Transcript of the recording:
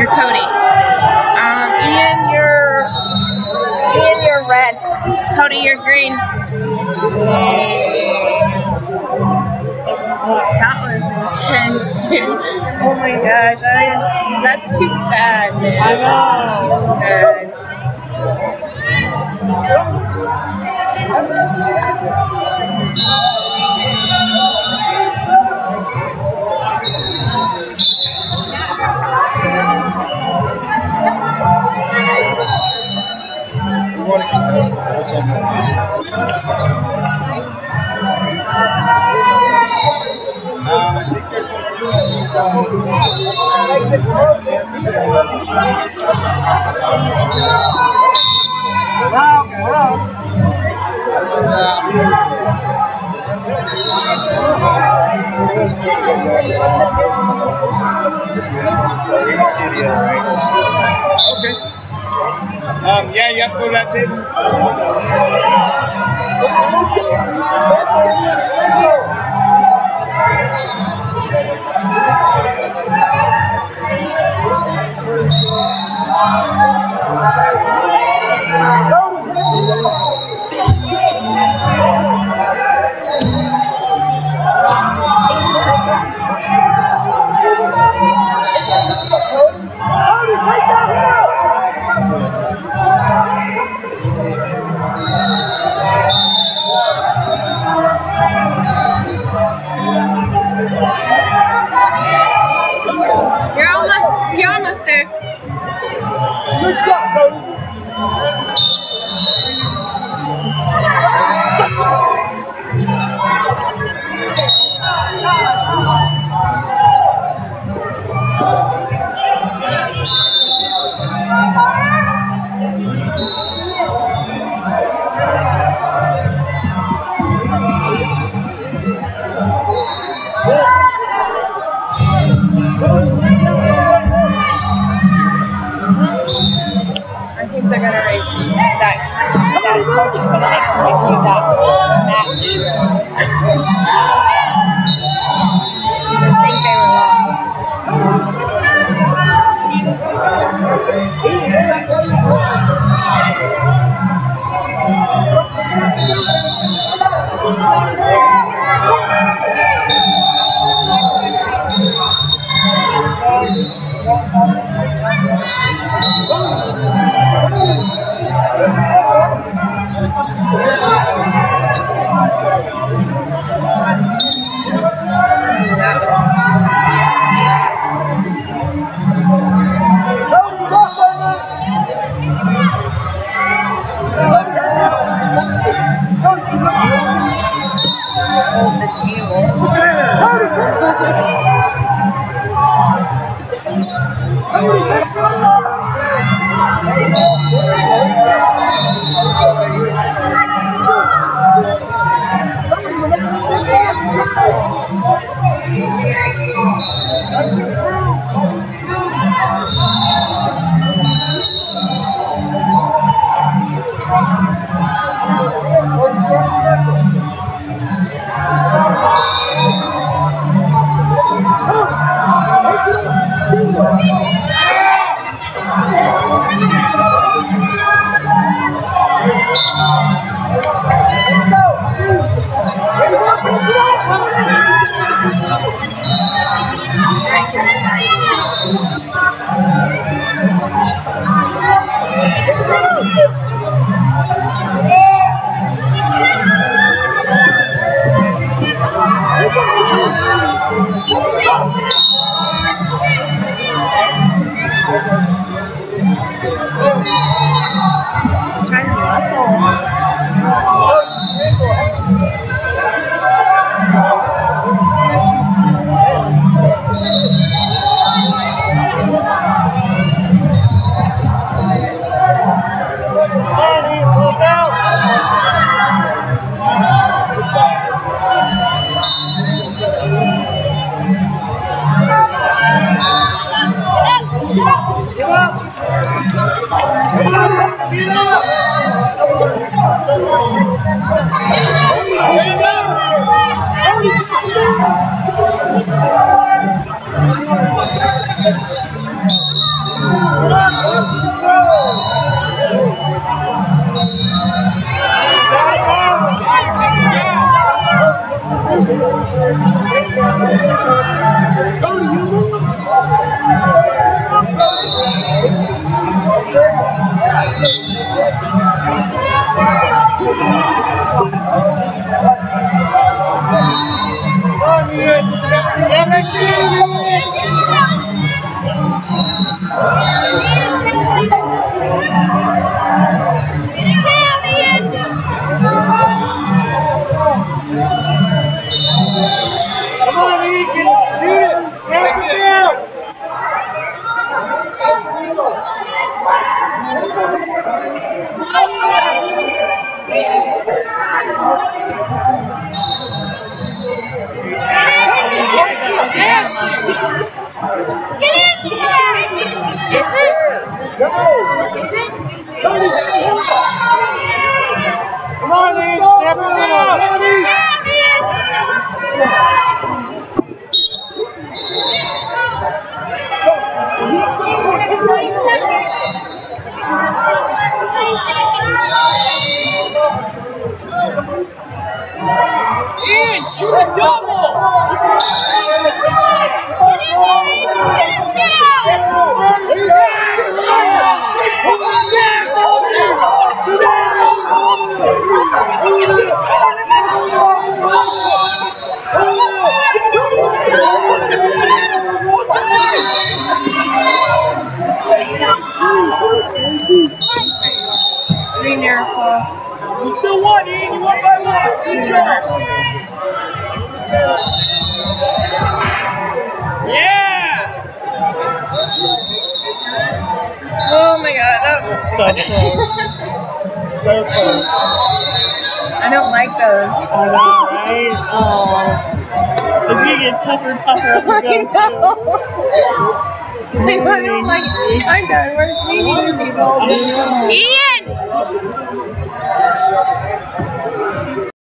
Cody? Ian, you're red. Cody, you're green. That was intense, dude. Oh my gosh, that's too bad, man. I know. Okay. Yeah, you have to go to that table. You're almost there. Good shot, Cody. I think they're gonna raise that coach is gonna make them review that match. I think they were lost. Come on, Ethan, shoot it! Knock it down! Is it? Go! Is it? Come on, Ethan, step it down! Ian, shoot a double! Be careful. You still won, Ian. You won by one. Good job. Yeah! Oh my god, that was So close. So close. I don't like those. I know, right? Oh. It's gonna get tougher and tougher as we go. I don't like. I know. We're meeting people. I know. Ian!